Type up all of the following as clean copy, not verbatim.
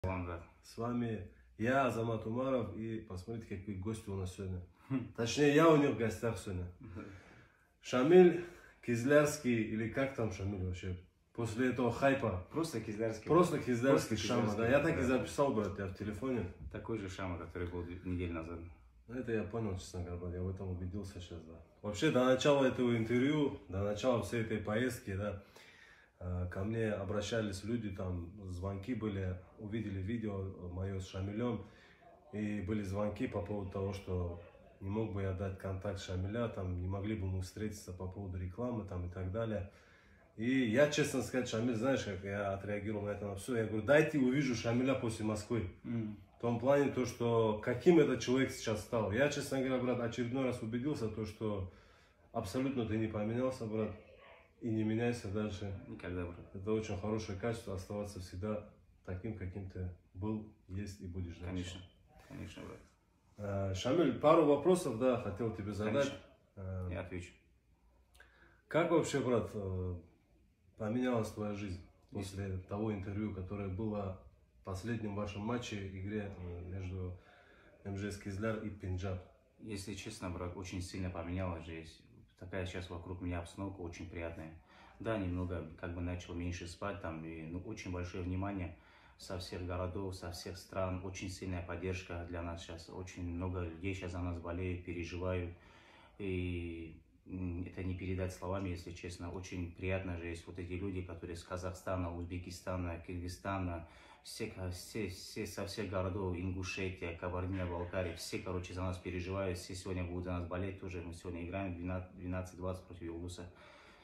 Брат. С вами я, Азамат Умаров, и посмотрите, какие гости у нас сегодня. Точнее, я у них в гостях сегодня. Шамиль Кизлярский, или как там Шамиль вообще? После этого хайпа. Просто Кизлярский. Просто Кизлярский Шама, да. Я так и да. записал, брат, я в телефоне. Такой же Шама, который был неделю назад. Это я понял, честно говоря, брат, я в этом убедился сейчас, да. Вообще, до начала этого интервью, до начала всей этой поездки, да, ко мне обращались люди, там звонки были, увидели видео мое с Шамилем, и были звонки по поводу того, что не мог бы я дать контакт Шамиля, там не могли бы мы встретиться по поводу рекламы там и так далее. И я, честно сказать, Шамиль, знаешь, как я отреагировал на это на все, я говорю, дайте увижу Шамиля после Москвы. В том плане, то, что каким этот человек сейчас стал. Я, честно говоря, брат, очередной раз убедился, то, что абсолютно ты не поменялся, брат. И не меняйся дальше. Никогда, брат. Это очень хорошее качество, оставаться всегда таким, каким ты был, есть и будешь дальше. Конечно, конечно, брат. Шамиль, пару вопросов, да, хотел тебе задать. Конечно. Я отвечу. Как вообще, брат, поменялась твоя жизнь после того интервью, которое было в последнем вашем матче, игре между МЖС Кизляр и Пенджаб? Если честно, брат, очень сильно поменялась жизнь. Такая сейчас вокруг меня обстановка очень приятная. Да, немного как бы начал меньше спать там, и очень большое внимание со всех городов, со всех стран, очень сильная поддержка для нас сейчас. Очень много людей сейчас за нас болеют, переживают. И это не передать словами, если честно. Очень приятно же есть вот эти люди, которые с Казахстана, Узбекистана, Кыргызстана, все со всех городов, Ингушетия, Кабардино-Балкария, все, короче, за нас переживают, все сегодня будут за нас болеть тоже. Мы сегодня играем 12-20 против Югуса.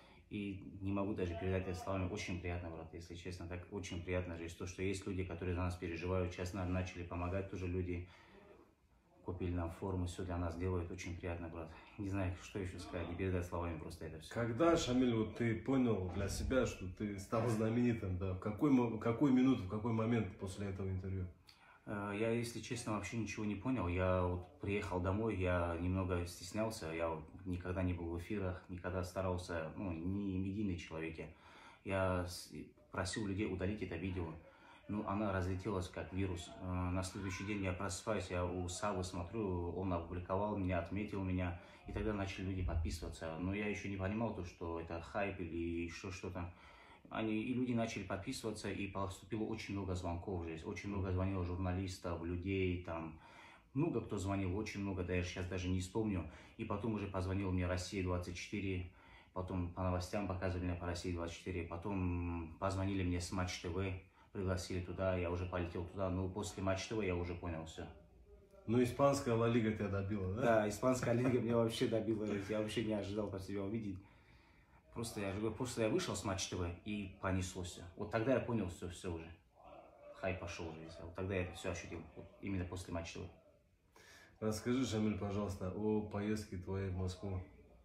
И не могу даже передать это словами. Очень приятно, брат, если честно. Так очень приятно же есть то, что есть люди, которые за нас переживают. Сейчас нам начали помогать тоже люди. Купили нам форму, все для нас делают. Очень приятно, брат. Не знаю, что еще сказать, не передать словами просто это все. Когда, Шамиль, вот ты понял для себя, что ты стал знаменитым, да? В какую минуту, в какой момент после этого интервью? Я, если честно, вообще ничего не понял. Я вот приехал домой, я немного стеснялся. Я вот никогда не был в эфирах, никогда старался, не медийный человек. Я просил людей удалить это видео. Она разлетелась как вирус. На следующий день я просыпаюсь, я у Савы смотрю, он опубликовал меня, отметил меня. И тогда начали люди подписываться. Но я еще не понимал, то, что это хайп или еще что-то. И люди начали подписываться, и поступило очень много звонков здесь. Очень много звонило журналистов, людей, там много кто звонил, очень много, да я сейчас даже не вспомню. И потом уже позвонил мне Россия-24, потом по новостям показывали меня по России-24, потом позвонили мне с Матч ТВ. Пригласили туда, я уже полетел туда, но после Матч ТВ я уже понял все. Испанская Ла Лига тебя добила, да? Да, испанская лига меня вообще добила, я вообще не ожидал по себя увидеть. Просто я говорю, после я вышел с Матч ТВ и понеслось. Вот тогда я понял все уже. Хайп пошел уже. Вот тогда я это все ощутил, вот именно после Матч ТВ. Расскажи, Шамиль, пожалуйста, о поездке твоей в Москву.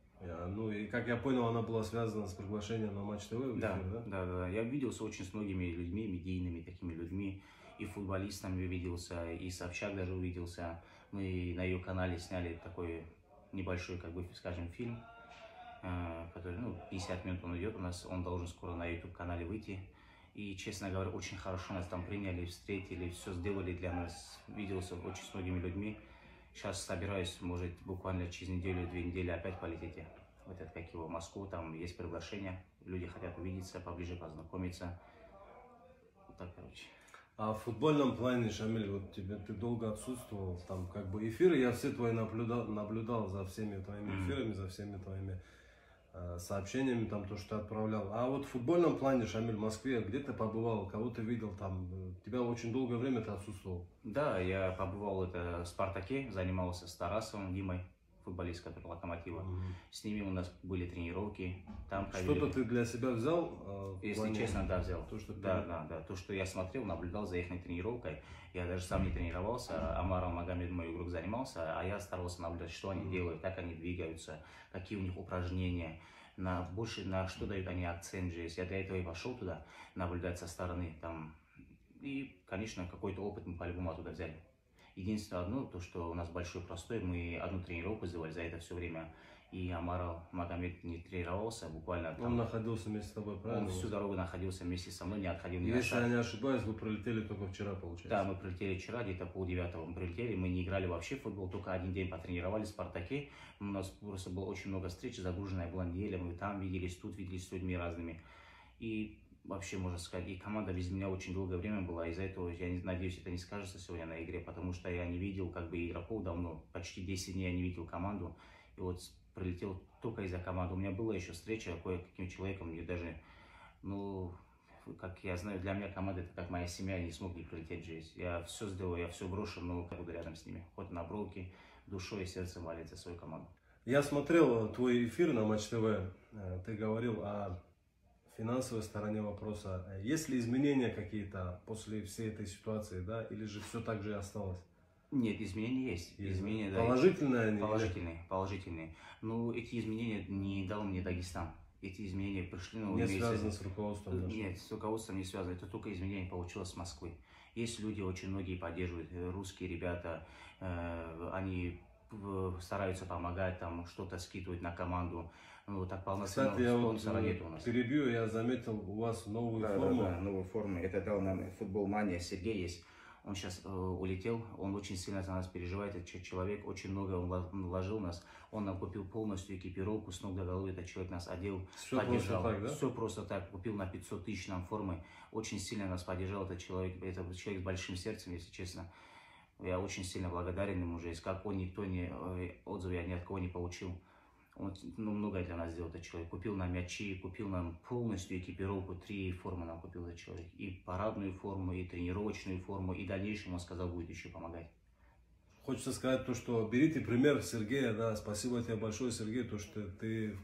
И как я понял, она была связана с приглашением на Матч ТВ в эфир, да? Да. Я виделся очень с многими людьми, медийными такими людьми. И футболистами виделся, и Собчак даже увиделся. Мы на ее канале сняли такой небольшой, как бы, скажем, фильм, который, 50 минут он идет у нас, он должен скоро на YouTube-канале выйти. И, честно говоря, очень хорошо нас там приняли, встретили, все сделали для нас. Виделся очень с многими людьми. Сейчас собираюсь, может, буквально через неделю, 2 недели опять полететь в Москву, там есть приглашение, люди хотят увидеться, поближе познакомиться. Вот так, короче. А в футбольном плане, Шамиль, вот ты долго отсутствовал, там как бы эфиры, я все твои наблюдал за всеми твоими эфирами, за всеми твоими сообщениями, там то, что ты отправлял. А вот в футбольном плане, Шамиль, в Москве, где ты побывал, кого ты видел там, тебя очень долгое время ты отсутствовал. Да, я побывал в Спартаке, занимался с Тарасовым Димой, футболист, который Локомотива. С ними у нас были тренировки. Что-то ты для себя взял? Если честно, да, взял. То, что да. То, что я смотрел, наблюдал за их тренировкой. Я даже сам не тренировался. Амар Магомед, мой игрок, занимался, а я старался наблюдать, что они делают, как они двигаются, какие у них упражнения, на что дают они акцент же. Я для этого и пошел туда, наблюдать со стороны. И, конечно, какой-то опыт мы по-любому оттуда взяли. Единственное одно, то, что у нас большой простой, мы одну тренировку сделали за это все время. И Амар Магомед не тренировался, буквально там. Он находился вместе с тобой, правильно? Он всю дорогу находился вместе со мной, не отходил ни на Если шаг. я не ошибаюсь, вы прилетели только вчера, получается? Да, мы прилетели вчера, где-то полдевятого мы прилетели, мы не играли вообще в футбол, только один день потренировались в «Спартаке». У нас просто было очень много встреч, загруженная была неделя, мы там виделись, тут виделись с людьми разными. И вообще, можно сказать, и команда без меня очень долгое время была, из-за этого, я надеюсь, это не скажется сегодня на игре, потому что я не видел как бы игроков давно, почти 10 дней я не видел команду, и вот прилетел только из-за команды. У меня была еще встреча кое-каким человеком, и даже, ну, как я знаю, для меня команда это как моя семья, я не смог не прилететь здесь. Я все сделаю, я все брошу, но буду рядом с ними. Хоть на бровке, душой и сердцем валить за свою команду. Я смотрел твой эфир на Матч ТВ, ты говорил о финансовой стороне вопроса. Есть ли изменения какие-то после всей этой ситуации, да, или же все так же и осталось? Нет, изменения есть. Изменения, да, положительные они? Положительные. Но эти изменения не дал мне Дагестан. Эти изменения пришли, ну, не связаны с руководством? Нет, с руководством не связано. Это только изменение получилось с Москвы. Есть люди, очень многие поддерживают, русские ребята, они стараются помогать, там что-то скидывать на команду. Ну, так полноценного спонсора нет у нас. Перебью, я заметил у вас новую форму. Да, новую форму. Это дал нам Футбол Мания, Сергей есть. Он сейчас улетел, он очень сильно за нас переживает, этот человек, очень много он вложил в нас, он нам купил полностью экипировку с ног до головы, этот человек нас одел, все поддержал. Просто так, да? Все просто так, купил на 500 тысяч нам формы, очень сильно нас поддержал этот человек с большим сердцем, если честно. Я очень сильно благодарен ему уже, как он, никто не, отзывы я ни от кого не получил. Он многое для нас сделал, этот человек. Купил нам мячи, купил нам полностью экипировку, 3 формы нам купил этот человек. И парадную форму, и тренировочную форму, и в дальнейшем он сказал, будет еще помогать. Хочется сказать то, что берите пример Сергея, да, спасибо тебе большое, Сергей, то, что ты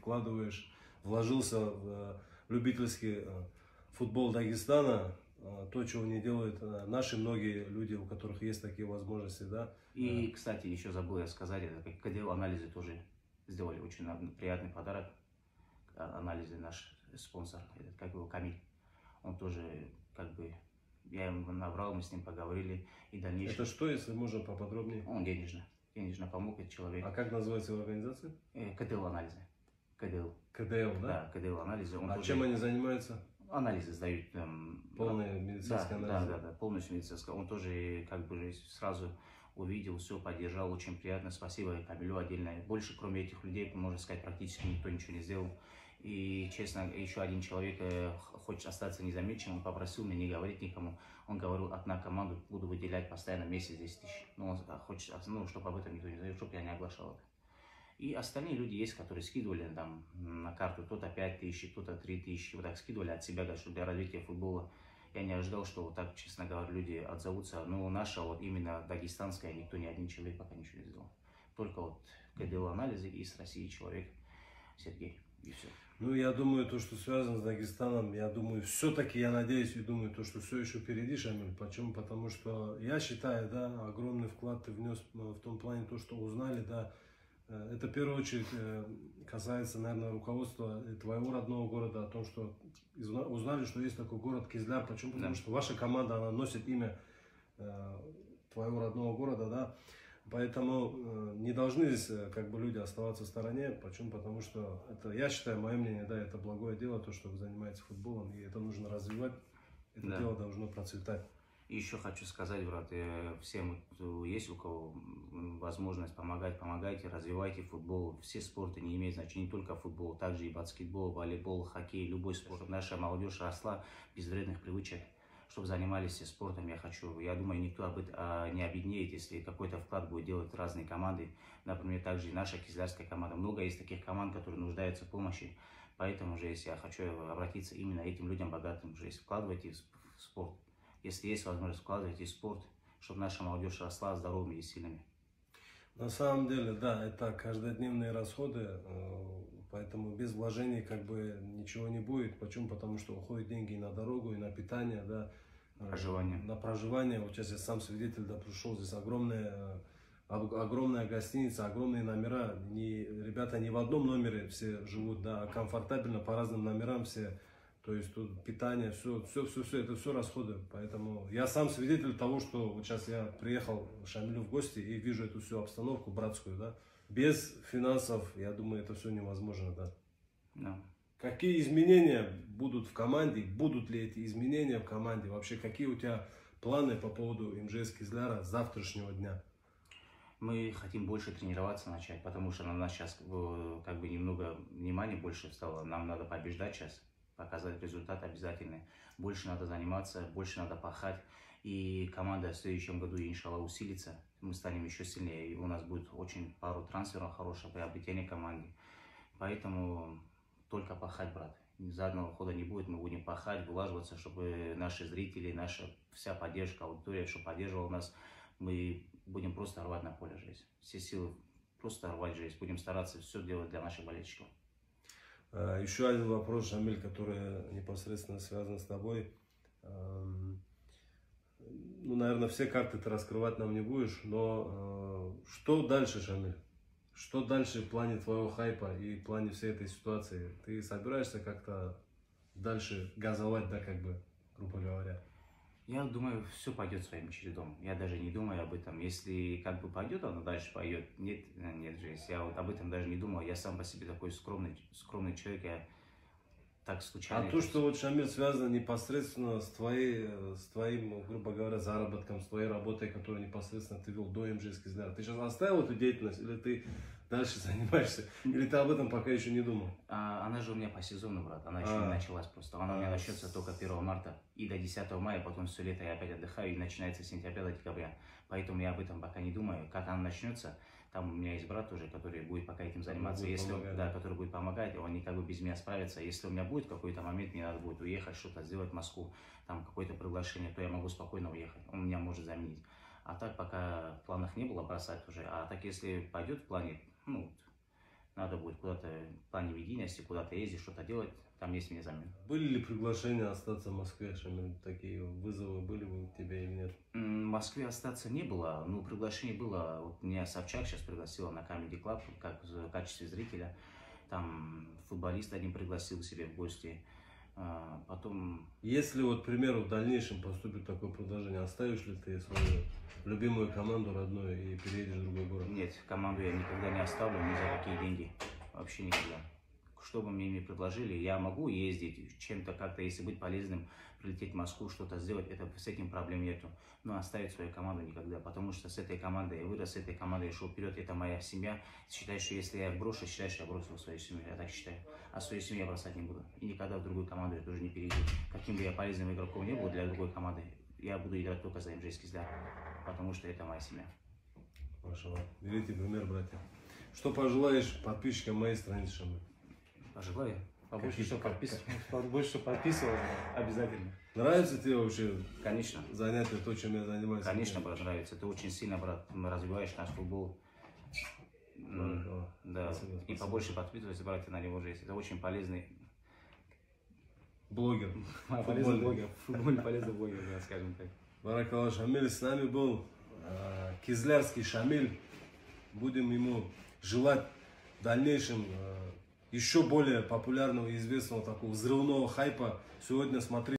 вложился в любительский футбол Дагестана, то, чего не делают наши многие люди, у которых есть такие возможности, да. И, кстати, еще забыл я сказать, это как КДЛ-анализы тоже сделали очень приятный подарок. Анализы наш спонсор, этот, как его, Камиль, он тоже, как бы, я ему набрал, мы с ним поговорили, и дальнейшем... Это что, если можно поподробнее? Он денежно помог, этот человек. А как называется его организация? КДЛ-анализы. КДЛ, да? Да, КДЛ-анализы. Чем они занимаются? Анализы сдают. Полные медицинские анализы? Да, полностью медицинские. Он тоже, как бы, сразу увидел, все, поддержал, очень приятно, спасибо Камилю отдельно. Больше, кроме этих людей, можно сказать, практически никто ничего не сделал. И, честно, еще один человек хочет остаться незамеченным, попросил меня не говорить никому. Он говорил, одна команда буду выделять постоянно месяц 10 тысяч. Но он хочет, чтобы об этом никто не знал, чтобы я не оглашал это. И остальные люди есть, которые скидывали там на карту, кто-то 5 тысяч, кто-то 3 тысячи, вот так скидывали от себя, что для развития футбола. Я не ожидал, что вот так, честно говоря, люди отзовутся. Но наша, вот именно дагестанская, никто, ни один человек пока ничего не сделал. Только вот КДЛ-анализы и с России человек Сергей, и все. Ну, я думаю, то, что связано с Дагестаном, я думаю, все-таки, я надеюсь и думаю, то, что все еще впереди, Шамиль. Почему? Потому что я считаю, да, огромный вклад ты внес в том плане, то, что узнали, да. Это в первую очередь касается, наверное, руководства твоего родного города, о том, что узнали, что есть такой город Кизляр. Почему? Потому что ваша команда, она носит имя твоего родного города, да. Поэтому не должны здесь как бы люди оставаться в стороне. Почему? Потому что это, я считаю, мое мнение, да, это благое дело, то, что вы занимаетесь футболом, и это нужно развивать, это дело должно процветать. И еще хочу сказать, брат, всем, кто есть, у кого возможность помогать, помогайте, развивайте футбол. Все спорты не имеют значения, не только футбол, также и баскетбол, волейбол, хоккей, любой спорт. Наша молодежь росла без вредных привычек, чтобы занимались все спортом. Я думаю, никто не обеднеет, если какой-то вклад будет делать разные команды. Например, также и наша кизлярская команда. Много есть таких команд, которые нуждаются в помощи. Поэтому же, если я хочу обратиться именно этим людям богатым, же, если вкладывайте в спорт. Если есть возможность, вкладывайте в спорт, чтобы наша молодежь росла здоровыми и сильными. На самом деле, да, это каждодневные расходы, поэтому без вложений как бы ничего не будет. Почему? Потому что уходят деньги и на дорогу, и на питание, да. Проживание. На проживание. Вот сейчас я сам свидетель, да, пришел, здесь огромная гостиница, огромные номера. Ребята не в одном номере все живут, да, а комфортабельно по разным номерам все. То есть тут питание, все, это все расходы. Поэтому я сам свидетель того, что вот сейчас я приехал к Шамилю в гости и вижу эту всю обстановку братскую, да. Без финансов, я думаю, это все невозможно, да. Да. Какие изменения будут в команде? Будут ли эти изменения в команде? Вообще, какие у тебя планы по поводу МЖС Кизляра с завтрашнего дня? Мы хотим больше тренироваться начать, потому что на нас сейчас как бы немного внимания больше стало. Нам надо побеждать сейчас, показать результат обязательный. Больше надо заниматься, больше надо пахать. И команда в следующем году, иншаллах, усилится. Мы станем еще сильнее. И у нас будет очень пару трансферов хороших, приобретение команды. Поэтому только пахать, брат. Заднего хода не будет, мы будем пахать, вылаживаться, чтобы наши зрители, наша вся поддержка, аудитория, чтобы поддерживала нас. Мы будем просто рвать на поле жизнь. Все силы просто рвать жизнь. Будем стараться все делать для наших болельщиков. Еще один вопрос, Шамиль, который непосредственно связан с тобой. Ну, наверное, все карты ты раскрывать нам не будешь, но что дальше, Шамиль? Что дальше в плане твоего хайпа и в плане всей этой ситуации? Ты собираешься как-то дальше газовать, да, как бы, грубо говоря? Я думаю, все пойдет своим чередом. Я даже не думаю об этом. Если как бы пойдет, оно дальше пойдет. Нет, же. Я вот об этом даже не думал. Я сам по себе такой скромный человек. Я так случайно. А то, что вот, Шамиль, связано непосредственно с твоим, грубо говоря, заработком, с твоей работой, которую непосредственно ты вел до МЖС Кизляра. Ты сейчас оставил эту деятельность или ты дальше занимаешься? Или ты об этом пока еще не думал? Она же у меня по сезону, брат. Она еще не началась просто. Она у меня начнется только 1 марта и до 10 мая. Потом все лето я опять отдыхаю и начинается с сентября до декабря. Поэтому я об этом пока не думаю. Как она начнется, там у меня есть брат уже, который будет пока этим заниматься. Который будет помогать, он как бы без меня справится. Если у меня будет какой-то момент, мне надо будет уехать, что-то сделать в Москву, там какое-то приглашение, то я могу спокойно уехать. Он меня может заменить. А так пока в планах не было бросать уже. А так если пойдет в плане, ну, надо будет куда-то в плане медийности, куда-то ездить, что-то делать, там есть мне замена. Были ли приглашения остаться в Москве, Шамиль? Такие вызовы были бы у тебя или нет? В Москве остаться не было, но приглашение было. Вот меня Собчак сейчас пригласила на Comedy Club как в качестве зрителя. Там футболист один пригласил себе в гости. Потом... Если вот, к примеру, в дальнейшем поступит такое предложение, оставишь ли ты свою любимую команду родную и переедешь в другой город? Нет, команду я никогда не оставлю ни за какие деньги. Вообще никогда. Что бы мне ни предложили, я могу ездить, чем-то как-то, если быть полезным, прилететь в Москву, что-то сделать, с этим проблем нету. Но оставить свою команду никогда, потому что с этой командой я вырос, с этой командой я шел вперед, это моя семья. Считаю, что если я их брошу, считаю, что я бросил свою семью, я так считаю. А свою семью я бросать не буду. И никогда в другую команду я тоже не перейду. Каким бы я полезным игроком не был для другой команды, я буду играть только за МЖС Кизляр, потому что это моя семья. Машаллах. Берите пример, братья. Что пожелаешь подписчикам моей страницы, Шамиль? Пожелаю. Побольше что подписываться, обязательно. Нравится тебе вообще? Конечно. Занятие, то, чем я занимаюсь? Конечно, брат, нравится. Это очень сильно, брат, развиваешь наш футбол. Да. Спасибо. И побольше подписывайся, братья, на него же есть. Это очень полезный блогер. Полезный блогер. Футбольный полезный блогер, да, скажем так. Баракаллах, Шамиль с нами был. Кизлярский Шамиль. Будем ему желать в дальнейшем еще более популярного и известного такого взрывного хайпа. Сегодня смотри.